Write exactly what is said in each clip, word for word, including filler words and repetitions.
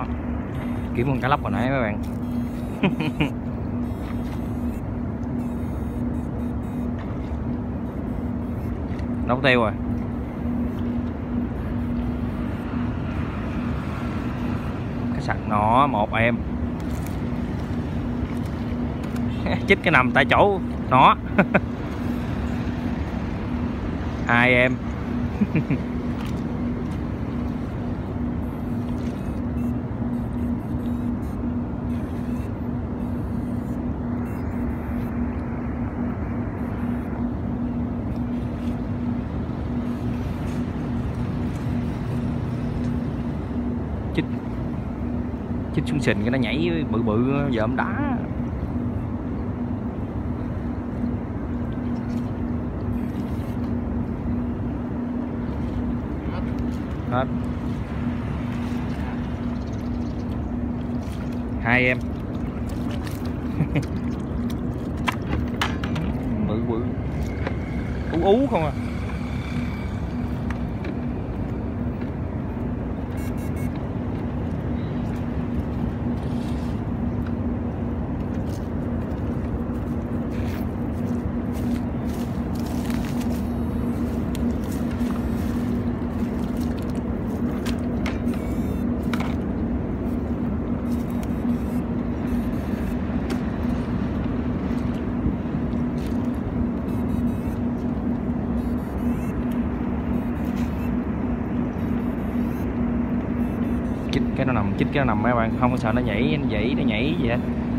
đó. Kiếm con cá lóc hồi nãy mấy bạn. Nấu tiêu rồi. Cái sặc nọ một em. Chích cái nằm tại chỗ nó. Hai em. Chích chích xuống sình cái nó nhảy bự bự dợm đá. Hết. Hai em. Bự bự ú ú không à. Chích cái nó nằm, chích cái nó nằm mấy bạn, không có sợ nó nhảy, nó dãy, nó nhảy gì hết.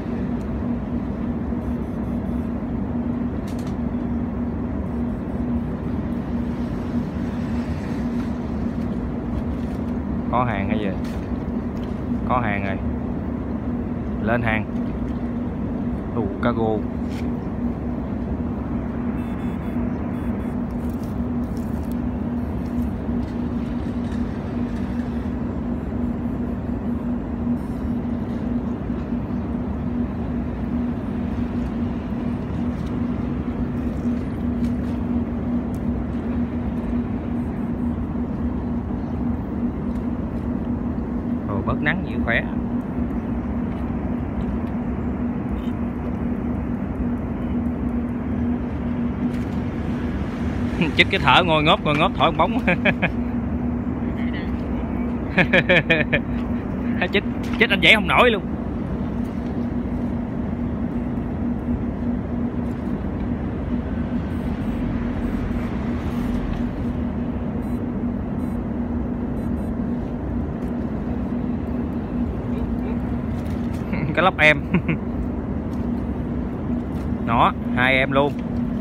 Có hàng hay gì? Có hàng rồi. Lên hàng. Ồ, cargo. Bớt nắng nhiều khỏe. Chích cái thở ngồi ngóp ngồi ngóp thổi bóng. Chích chích anh dậy không nổi luôn. Cái lóc em. Nó hai em luôn.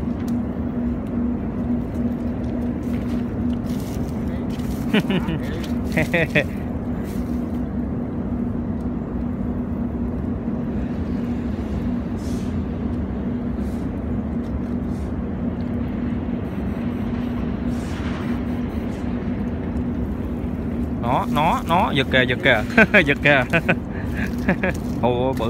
Nó nó nó giật kìa, giật kìa. Giật kìa. Ồ bự.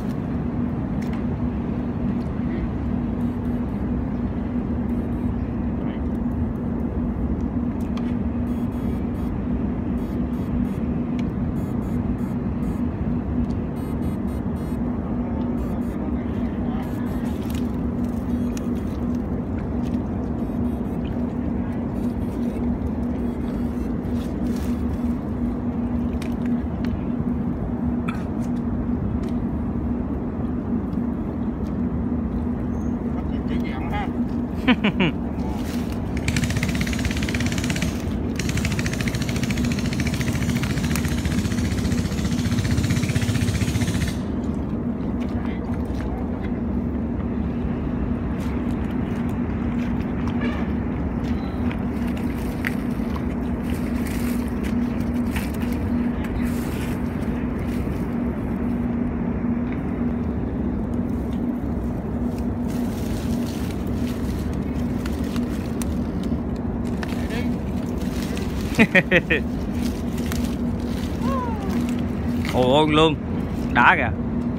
Ồ luôn đã kìa.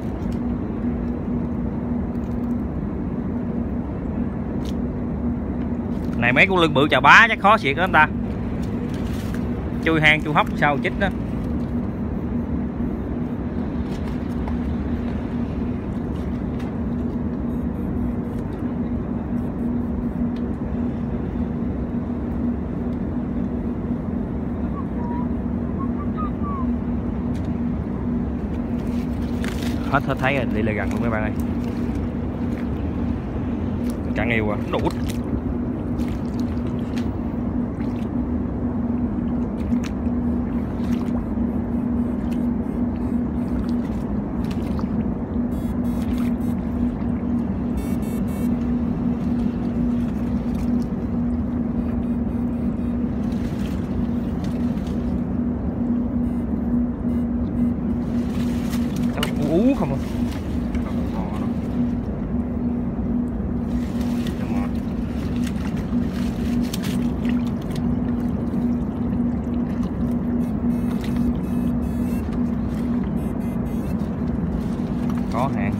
Này mấy con lưng bự chà bá chắc khó xịt đó anh ta. Chui hang chui hốc sao chích đó. hết hết thấy rồi, đi lại gần luôn mấy bạn ơi. Chẳng yêu à, đủ. Ú không à. Có hàng.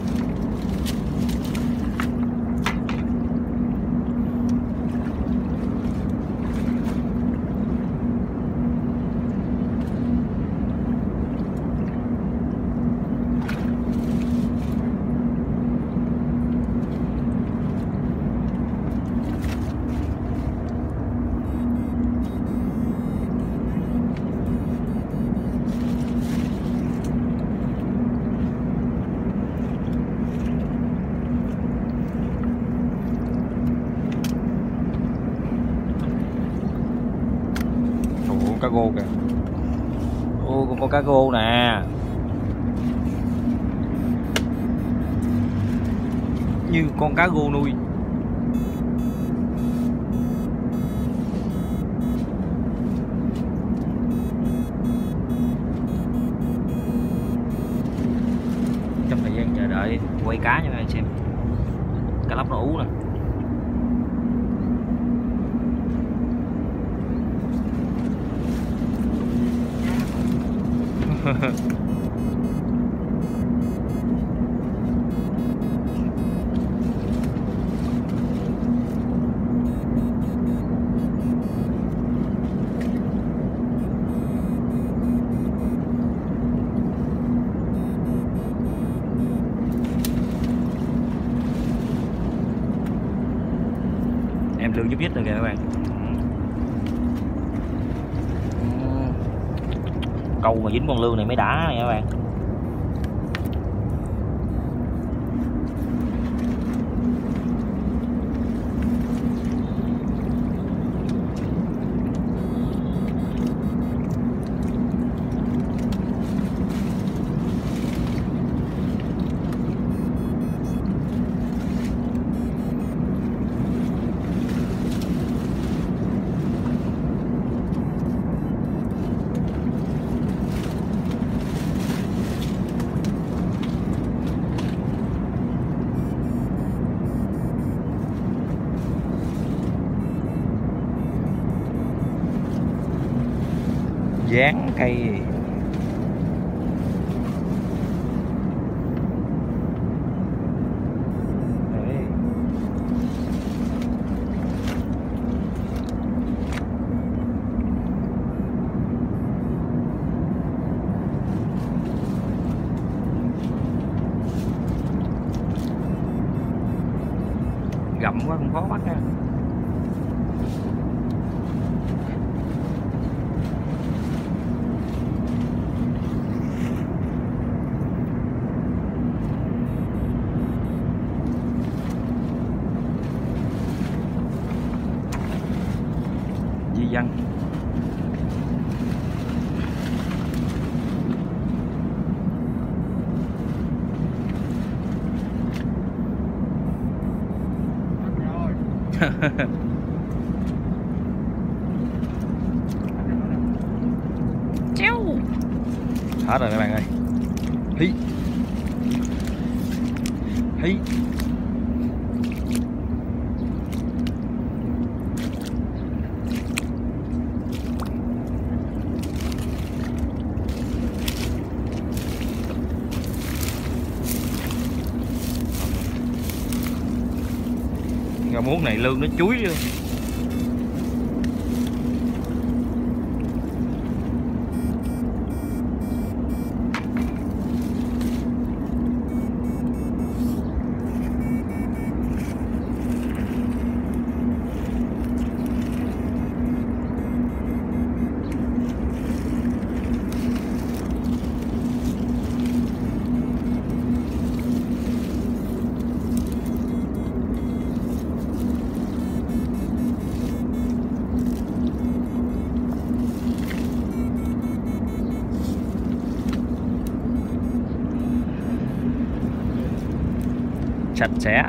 Cá gô kìa. Ô, con có cá gô nè. Như con cá gô nuôi. Trong thời gian chờ đợi quay cá cho các bạn xem. Cá lóc nó ú nè. Em lương giúp dít rồi kìa các bạn. Câu mà dính con lương này mới đã này các bạn. Dán cây đấy. Gặm quá cũng khó bắt nha. Di dân. Chéo. Hết rồi các bạn ơi. Hí. Hí. Gà muống này lương nó chuối luôn. sạch sẽ.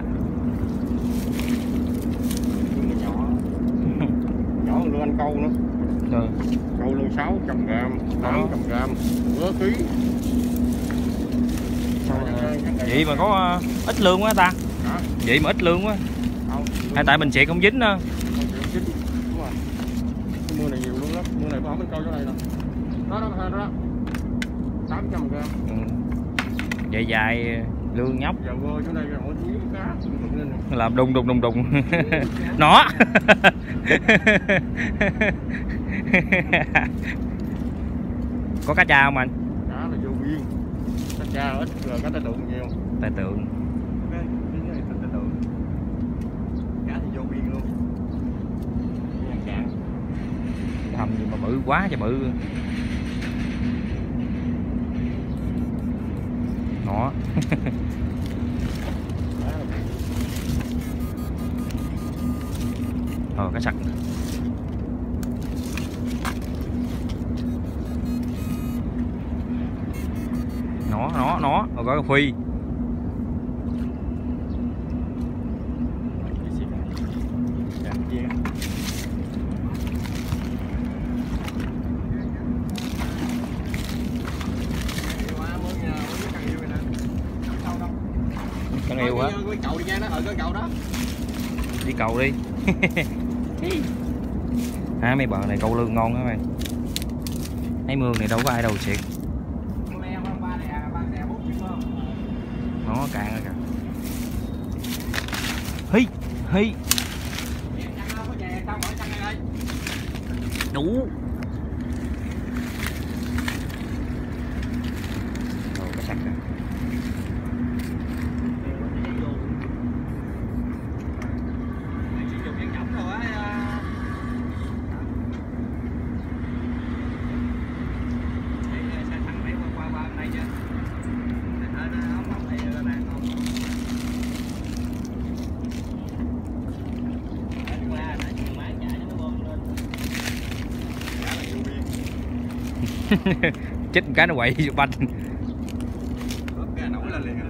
Nhỏ nhỏ hơn anh câu nữa. Rồi. Câu luôn sáu trăm gram, tám trăm gram, nửa ký. Vậy mà có ít lương quá ta. Hả? Vậy mà ít lương quá. Không, hay tại mình xịt không dính nữa. Đúng rồi. Cái mưa này nhiều luôn lắm, mưa này có mình câu chỗ này nè. Đó đó đó đó. tám trăm gram. Ừ. Vậy dài lương nhóc. Giờ vô chỗ này rồi miếng cá làm đùng đùng đùng đùng. Nó. Có cá tra không anh? Cá là vô biên. Cá tra ít rồi cá tai tượng nhiều. Tai tượng. Cá thì vô biên luôn. Nhàn cạn. Hầm gì mà bự quá trời bự. Nó. Ờ cá sặc. Nó nó nó rồi có phi. Con yêu hả? Đi cầu đi nha đó, ở cái cầu đó. Đi cầu đi. À, mấy bờ này câu lương ngon các bạn. Thấy mương này đâu có ai đâu xịt. Nó cạn rồi kìa. Hi, hi. Đủ. Rồi cái sạch rồi. Chết cái nó quậy banh. Cái nổi lên liền.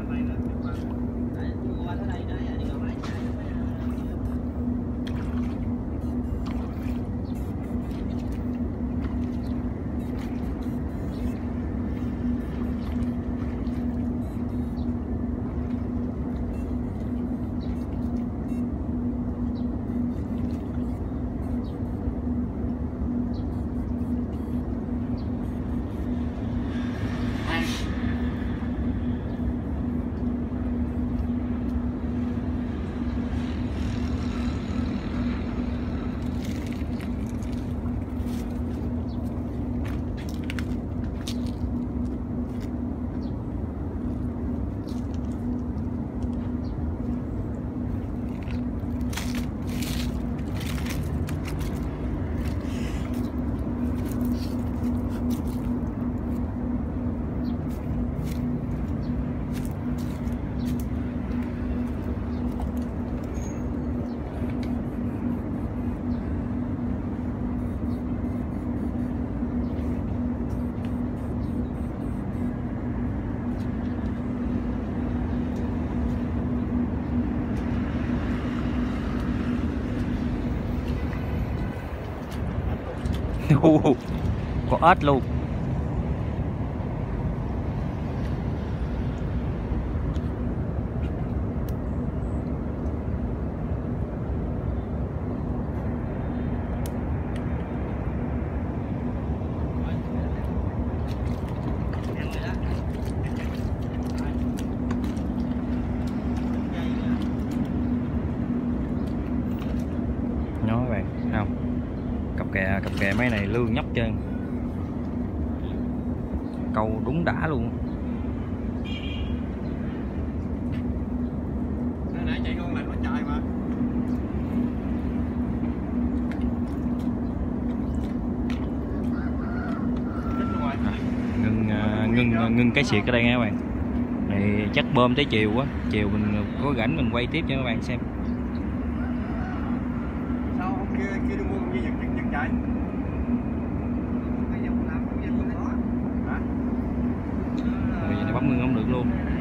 Có ếch luôn. Nó các bạn thấy không? Cặp kè cặp kè mấy này lương nhóc trơn. Câu đúng đã luôn. Nãy chạy con lạnh quá trời mà. Ngưng ngưng ngưng cái xiệt ở đây nha các bạn. Này chắc bơm tới chiều quá, chiều mình có rảnh mình quay tiếp cho các bạn xem. Sao hôm kia kia đi mua con gì giật giật giật chạy? Bây giờ này bấm ngưng không được luôn.